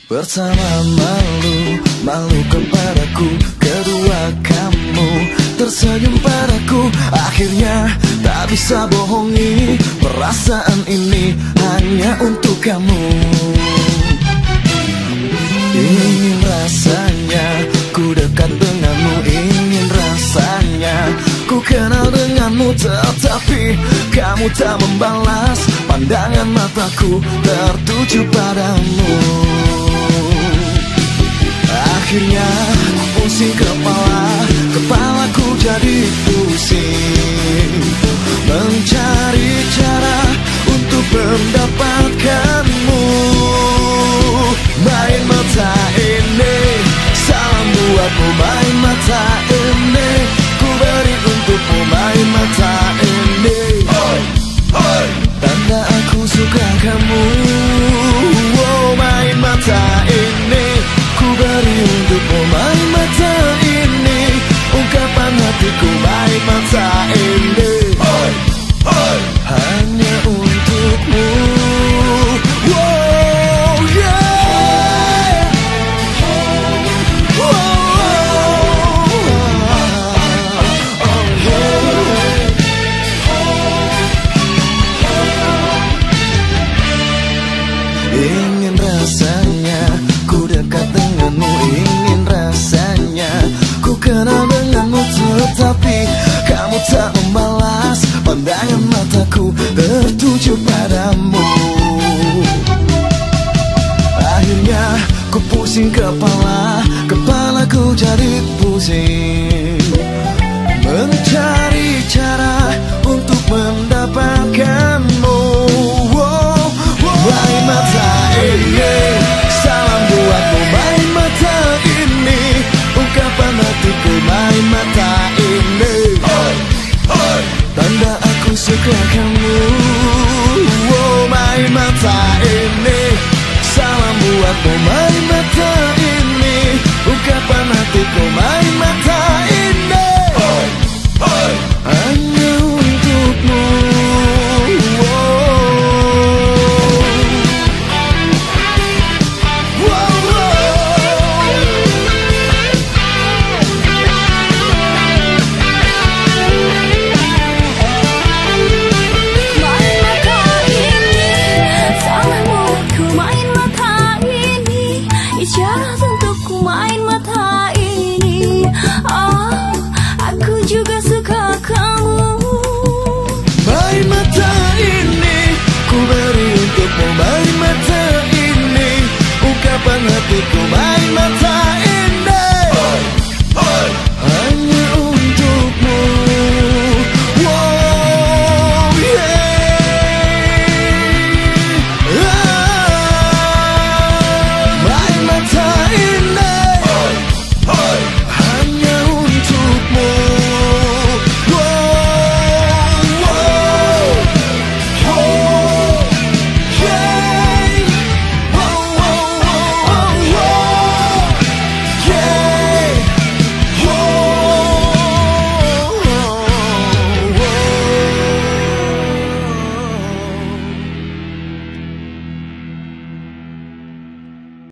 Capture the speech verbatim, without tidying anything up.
Bersama malu, malu kepadaku, kedua kamu tersenyum padaku. Akhirnya tak bisa bohongi, perasaan ini hanya untuk kamu. Ingin rasanya ku dekat denganmu, ingin rasanya ku kenal denganmu, tetapi kamu tak membalas. Pandangan mataku tertuju padamu. Akhirnya ku pusing kepala, kepalaku jadi pusing, mencari cara untuk mendapatkanmu. Main mata ini, salam buatmu. Main mata ini, ku beri untukmu. Main mata ini, oi, oi, tanda aku suka kamu. Oh, main mata ini, ku beri untukmu. Main mata ini, ungkapan hatiku. Main mata ini, oi, oi, hanya untukmu. Wow, yeah. Wow, oh, yeah. Ingin rasanya ku dekat denganmu, ingin rasanya ku kenal denganmu, tetapi kamu tak membalas. Pandangan mataku tertuju padamu. Akhirnya ku pusing kepala, kepalaku jadi pusing, mencari cara untuk mendapatkanmu. Wow, wow. Main mata ini, salam buatmu. Main mata ini, ungkapan hatiku. Main mata ini, oi, oi, tanda aku suka kamu. Wow, main mata ini, salam buatmu. Main mata ini, ungkapan hatiku. Main mata ini, oi, oi, hanya untukmu. Main mata ini, ungkapan hatiku.